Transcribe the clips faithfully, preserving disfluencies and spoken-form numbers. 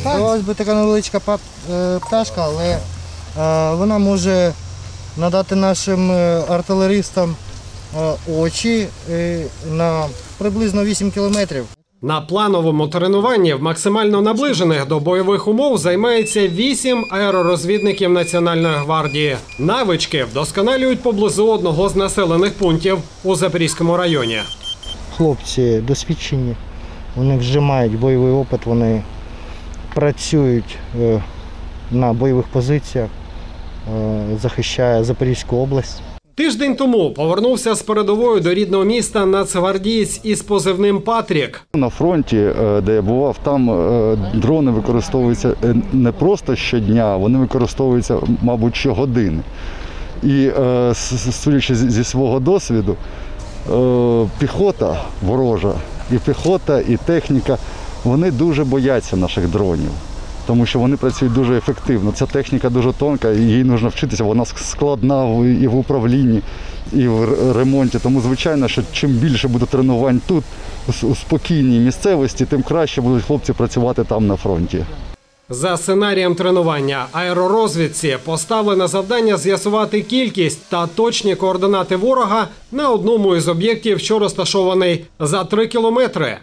Здавалось би, така невеличка пташка, але вона може надати нашим артилеристам очі на приблизно вісім кілометрів. На плановому тренуванні в максимально наближених до бойових умов займається вісім аеророзвідників Національної гвардії. Навички вдосконалюють поблизу одного з населених пунктів у Запорізькому районі. Хлопці досвідчені, вони вже мають бойовий опит, вони працюють на бойових позиціях, захищають Запорізьку область. Тиждень тому повернувся з передової до рідного міста нацгвардієць із позивним «Патрік». На фронті, де я бував, там дрони використовуються не просто щодня, вони використовуються, мабуть, щогодини. І, судячи зі свого досвіду, піхота ворожа, і піхота, і техніка, вони дуже бояться наших дронів. Тому що вони працюють дуже ефективно. Ця техніка дуже тонка, і їй потрібно вчитися, вона складна і в управлінні, і в ремонті. Тому, звичайно, що чим більше буде тренувань тут, у спокійній місцевості, тим краще будуть хлопці працювати там на фронті. За сценарієм тренування аеророзвідці поставлено завдання з'ясувати кількість та точні координати ворога на одному із об'єктів, що розташований за три кілометри.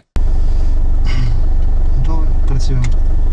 Добре, працюємо.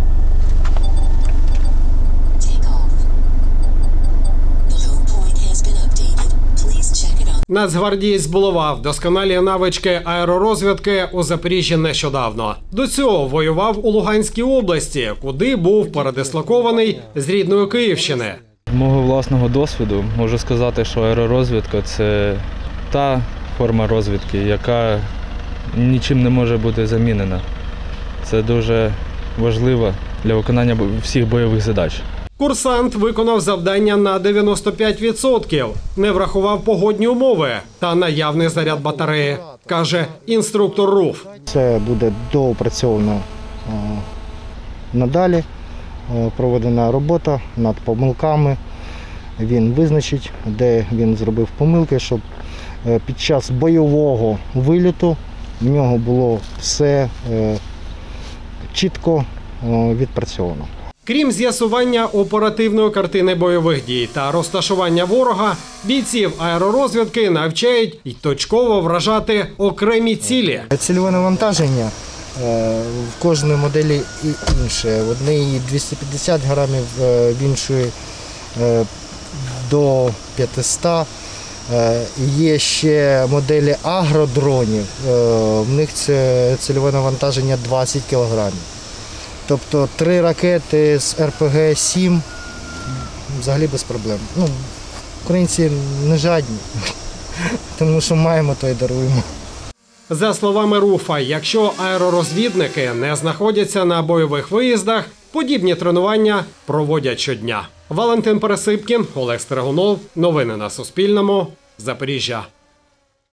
Нацгвардієць Булава вдосконалює навички аеророзвідки у Запоріжжі нещодавно. До цього воював у Луганській області, куди був передислокований з рідної Київщини. З мого власного досвіду можу сказати, що аеророзвідка – це та форма розвідки, яка нічим не може бути замінена. Це дуже важливо для виконання всіх бойових задач. Курсант виконав завдання на дев'яносто п'ять відсотків, не врахував погодні умови та наявний заряд батареї, каже інструктор РУФ. Це буде доопрацьовано надалі, проведена робота над помилками. Він визначить, де він зробив помилки, щоб під час бойового вильоту в нього було все чітко відпрацьовано. Крім з'ясування оперативної картини бойових дій та розташування ворога, бійців аеророзвідки навчають й точково вражати окремі цілі. Цільове навантаження в кожній моделі інше. В одній двісті п'ятдесят грамів, в іншої до п'ятисот. Є ще моделі агродронів, в них це цільове навантаження двадцять кілограмів. Тобто три ракети з ер пе ге сім взагалі без проблем. Ну, українці не жадні, тому що маємо, то й даруємо. За словами РУФа, якщо аеророзвідники не знаходяться на бойових виїздах, подібні тренування проводять щодня. Валентин Пересипкін, Олег Стригунов. Новини на Суспільному. Запоріжжя.